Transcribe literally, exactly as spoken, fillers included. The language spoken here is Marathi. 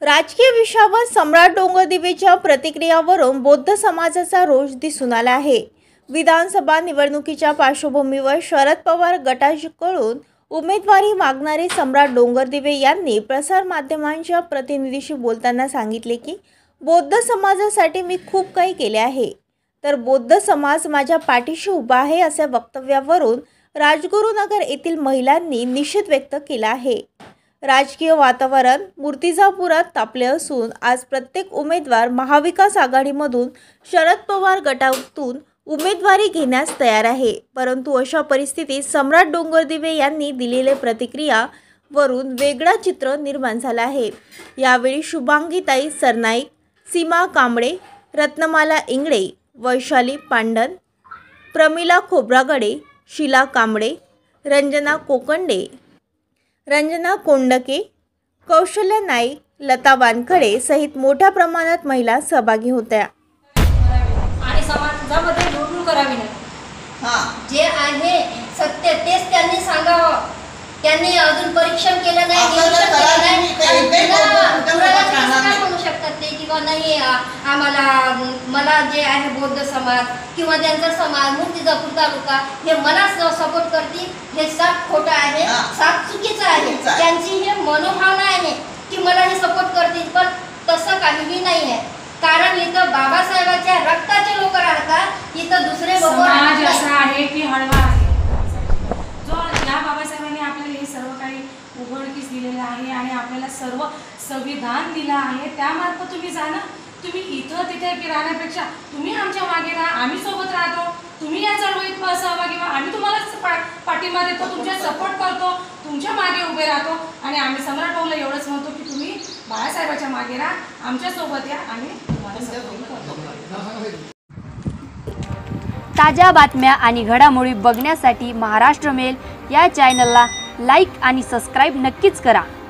राजकीय विषयावर सम्राट डोंगरदिवेच्या प्रतिक्रियावरून बौद्ध समाजाचा रोष दिसून आला आहे। विधानसभा निवडणुकीच्या पार्श्वभूमीवर शरद पवार गटाकडून उमेदवारी मागणारे सम्राट डोंगरदिवे यांनी प्रसार माध्यमांच्या प्रतिनिधीशी बोलताना सांगितले की बौद्ध समाजासाठी मी खूप काही केले आहे, तर बौद्ध समाज माझ्या पाठीशी उभा आहे अशा वक्तव्यावरून राजगुरुनगर येथील महिलांनी निषेध व्यक्त केला आहे। राजकीय वातावरण मूर्तिजापुरात तापले असून आज प्रत्येक उमेदवार महाविकास आघाडीमधून शरद पवार गटातून उमेदवारी घेण्यास तयार आहे, परंतु अशा परिस्थितीत सम्राट डोंगरदिवे यांनी दिलेल्या प्रतिक्रिया वरून वेगळा चित्र निर्माण झाला आहे। यावेळी शुभांगीताई सरनाईक, सीमा कांबळे, रत्नमाला इंगळे, वैशाली पांडन, प्रमिला खोब्रागडे, शीला कांबळे, रंजना कोकंडे, रंजना कोंडके, कौशल्य नाईक, लता वानखडे सहित मोठ्या प्रमाणात महिला सहभागी होत्या। आणि समाजामध्ये लुटून करावी नाही, हां जे आहे सत्य तेच त्यांनी सांगावं। त्यांनी अजून परीक्षण केलं नाही, निरीक्षण केलं नाही, म्हणू शकतात ते किंवा नाही आम्हाला मला जे आहे बौद्ध समाज किंवा त्यांचा समाज मूर्तिजापूर तालुका हे मला सपोर्ट करतील, हे साफ खोटं आहे, साफ चुकीचं आहे। त्यांची हे मनोभावना आहे की मला हे सपोर्ट करतील, पण तसं काहीही नाही आहे। कारण इथं बाबासाहेबांच्या रक्ताचे लोक राहतात, इथं दुसरे लोक असं आहे की हळवा आहे जो या बाबासाहेबांनी आपल्याला हे सर्व काही उघडकीस दिलेलं आहे आणि आपल्याला सर्व संविधान दिलं आहे। त्यामार्फत तुम्ही जाणं, तुम्ही इथं तिथे राहण्यापेक्षा तुम्ही आमच्या मागे राहा, आम्ही सोबत राहतो, तुम्ही या चळवळीत सहभागी व्हा, आम्ही तुम्हाला पाठिंबा देतो, तुमच्या सपोर्ट करतो, तुमच्या मागे उभे राहतो आणि आम्ही सम्राट भाऊला एवढंच म्हणतो की तुम्ही बाळासाहेबांच्या मागे राहा, आमच्या सोबत या, आम्ही तुम्हाला सपोर्ट करतो। ताज्या बातम्या आणि घडामोडी बघण्यासाठी महाराष्ट्र मेल या चॅनलला लाईक आणि सबस्क्राईब नक्कीच करा।